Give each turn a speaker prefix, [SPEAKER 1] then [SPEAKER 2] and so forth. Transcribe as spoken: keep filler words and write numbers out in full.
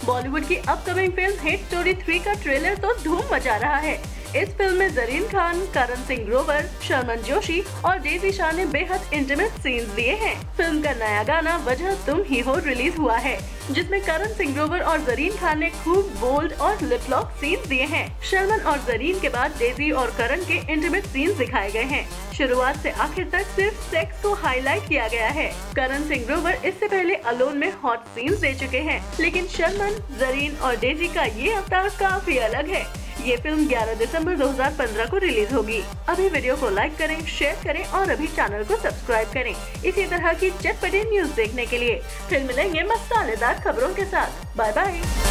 [SPEAKER 1] बॉलीवुड की upcoming film hit story three का trailer तो धूम मचा रहा है। इस फिल्म में जरीन खान, करण सिंह ग्रोवर, शर्मन जोशी और डेजी शाह ने बेहद इंटीमेट सीन्स दिए हैं। फिल्म का नया गाना वजह तुम ही हो रिलीज हुआ है, जिसमें करण सिंह ग्रोवर और जरीन खान ने खूब बोल्ड और लिप लॉक सीन्स दिए हैं। शर्मन और जरीन के बाद डेजी और करण के इंटीमेट सीन्स दिखाए गए हैं। शुरुआत से आखिर तक सिर्फ सेक्स को हाईलाइट किया गया है। करण सिंह ग्रोवर इससे पहले अलोन में हॉट सीन्स दे चुके हैं, लेकिन शर्मन, जरीन और डेजी का ये अवतार काफी अलग है। ये फिल्म ग्यारह दिसंबर दो हज़ार पंद्रह को रिलीज होगी। अभी वीडियो को लाइक करें, शेयर करें और अभी चैनल को सब्सक्राइब करें इसी तरह की चटपटी न्यूज देखने के लिए। फिर मिलेंगे मसालेदार खबरों के साथ। Bye bye.